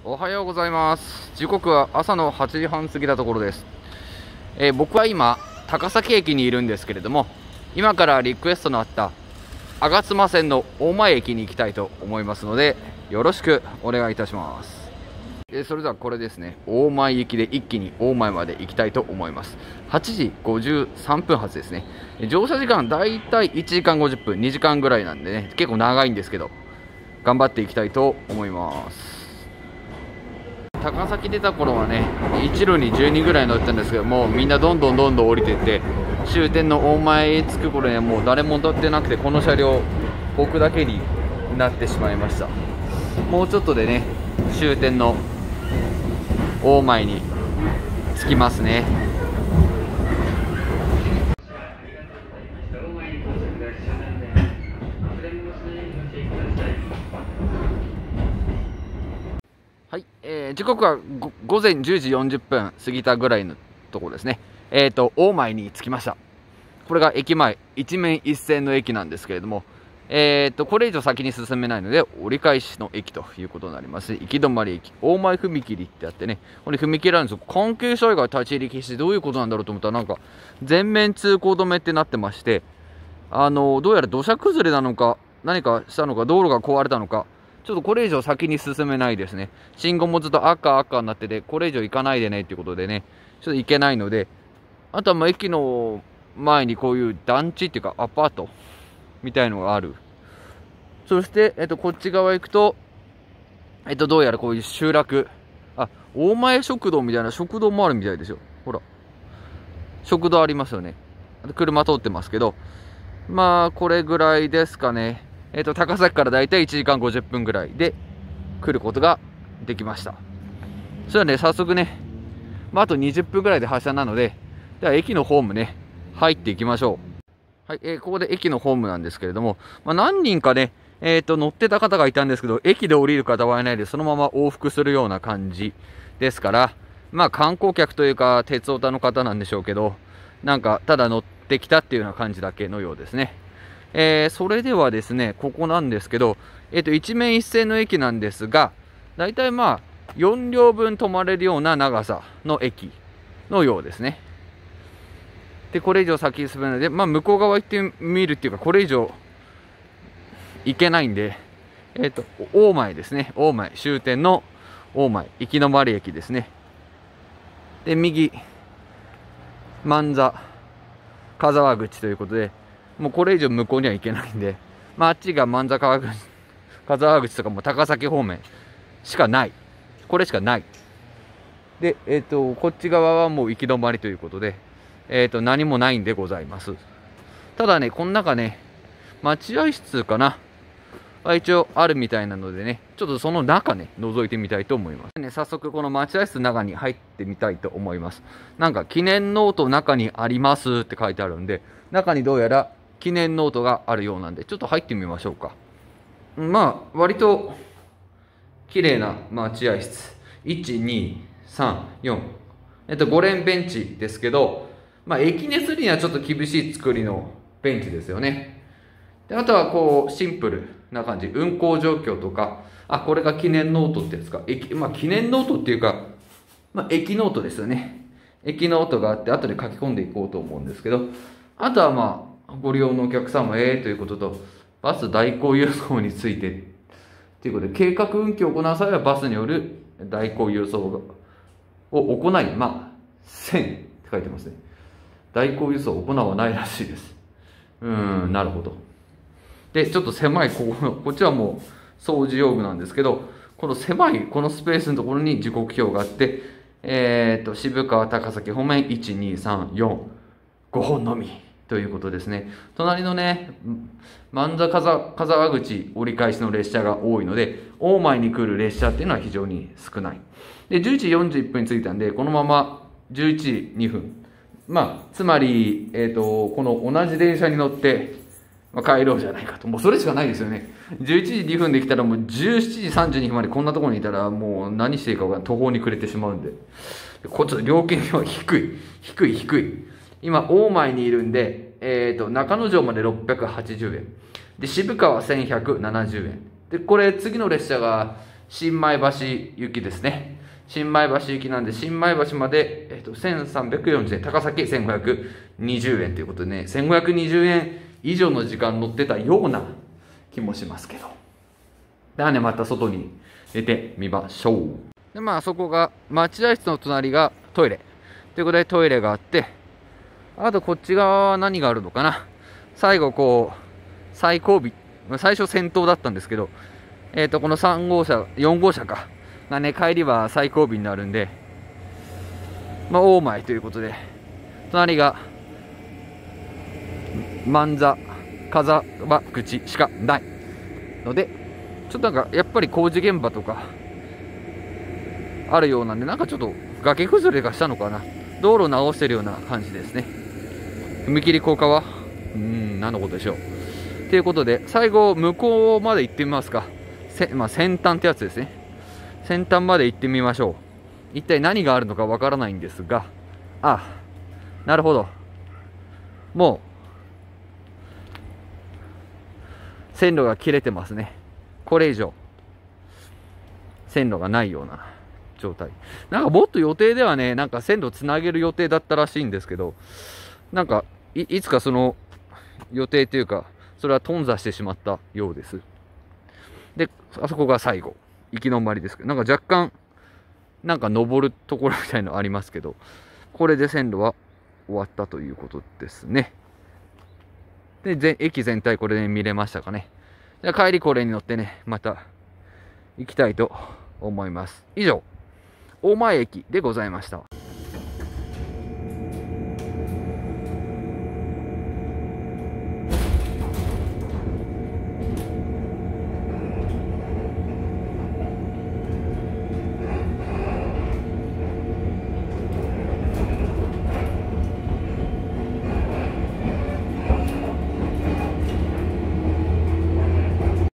おはようございます。時刻は朝の8時半過ぎたところです。僕は今高崎駅にいるんですけれども、今からリクエストのあった吾妻線の大前駅に行きたいと思いますので、よろしくお願いいたします。それではこれですね、大前行きで一気に大前まで行きたいと思います。8時53分発ですね。乗車時間だいたい1時間50分2時間ぐらいなんでね、結構長いんですけど頑張っていきたいと思います。高崎出た頃はね、1路に10人ぐらい乗ってたんですけども、みんなどんどん降りていって、終点の大前へ着く頃にはもう誰も乗ってなくて、この車両僕だけになってしまいました。もうちょっとでね、終点の大前に着きますね。はい、時刻は午前10時40分過ぎたぐらいのところですね。大前に着きました。これが駅前、一面一線の駅なんですけれども、これ以上先に進めないので、折り返しの駅ということになります。行き止まり駅、大前踏切ってあってね、これ踏切あるんですよ。関係者以外立ち入り禁止、どういうことなんだろうと思ったら、なんか、全面通行止めってなってまして、どうやら土砂崩れなのか、何かしたのか、道路が壊れたのか、ちょっとこれ以上先に進めないですね。信号もずっと赤になってて、これ以上行かないでねっていうことでね、ちょっと行けないので、あとはもう駅の前にこういう団地っていうかアパートみたいのがある。そして、こっち側行くと、どうやらこういう集落、大前食堂みたいな食堂もあるみたいですよ。ほら。食堂ありますよね。車通ってますけど、まあ、これぐらいですかね。高崎からだいたい1時間50分ぐらいで来ることができました。それはね、早速ね、あと20分ぐらいで発車なので、では駅のホームね、入っていきましょう。はい、ここで駅のホームなんですけれども、何人かね、乗ってた方がいたんですけど、駅で降りる方はいないで、そのまま往復するような感じですから、観光客というか、鉄オタの方なんでしょうけど、なんか、ただ乗ってきたっていうような感じだけのようですね。それではですね、ここなんですけど、一面一線の駅なんですが、だいたい4両分止まれるような長さの駅のようですね。で、これ以上先に進めないで、向こう側行ってみるっていうか、これ以上行けないんで、大前ですね。大前、終点の大前、行き止まり駅ですね。で、右、万座、香沢口ということで、もうこれ以上向こうには行けないんで、あっちが万座香沢口とかも高崎方面しかない。これしかない。で、こっち側はもう行き止まりということで、何もないんでございます。ただね、この中ね、待合室かな。一応あるみたいなのでね、ちょっとその中ね、覗いてみたいと思います。ね、早速この待合室の中に入ってみたいと思います。なんか記念ノート中にありますって書いてあるんで、中にどうやら記念ノートがあるようなんで、ちょっと入ってみましょうか。割と綺麗な待合室。1、2、3、4。5連ベンチですけど、駅寝するにはちょっと厳しい作りのベンチですよね。で、あとはこう、シンプルな感じ。運行状況とか、これが記念ノートってやつか。記念ノートっていうか、駅ノートですよね。駅ノートがあって、後で書き込んでいこうと思うんですけど、あとはご利用のお客様ということと、バス代行輸送について、ということで、計画運休を行う際はバスによる代行輸送を行い、せんって書いてますね。代行輸送を行わないらしいです。なるほど。で、ちょっと狭い、こっちはもう掃除用具なんですけど、この狭い、このスペースのところに時刻表があって、渋川、高崎方面、1、2、3、4、5本のみということですね。隣のね、万座香沢口折り返しの列車が多いので、大前に来る列車っていうのは非常に少ない。で、11時41分に着いたんで、このまま11時2分。つまり、この同じ電車に乗って、帰ろうじゃないかと。もうそれしかないですよね。11時2分できたらもう17時32分までこんなところにいたらもう何していいか分から途方に暮れてしまうんで。こっちの料金は低い。今、大前にいるんで、中之条まで680円。で、渋川1170円。で、これ次の列車が、 新米橋行きですね。新米橋行きなんで、新米橋まで、1340円、高崎1520円ということでね、1520円以上の時間乗ってたような気もしますけど。ではね、また外に出てみましょう。で、まあ、そこが、待合室の隣がトイレ。ということで、トイレがあって、あとこっち側は何があるのかな。最後、こう、最後尾。最初先頭だったんですけど、この3号車、4号車か。がね、帰りは最後尾になるんで、まあ、大前ということで、隣が、万座、風は口しかないので、ちょっとなんか、やっぱり工事現場とか、あるようなんで、なんかちょっと崖崩れがしたのかな。道路直してるような感じですね。踏切高架は何のことでしょう。ということで、最後、向こうまで行ってみますか。まあ、先端ってやつですね。先端まで行ってみましょう。一体何があるのかわからないんですが、なるほど。もう、線路が切れてますね。これ以上、線路がないような状態。なんかもっと予定ではね、なんか線路つなげる予定だったらしいんですけど、なんか、いつかその予定というか、それは頓挫してしまったようです。で、あそこが最後。行き止まりですけど、なんか若干、なんか登るところみたいのありますけど、これで線路は終わったということですね。で、駅全体これで見れましたかね。じゃあ帰りこれに乗ってね、また行きたいと思います。以上、大前駅でございました。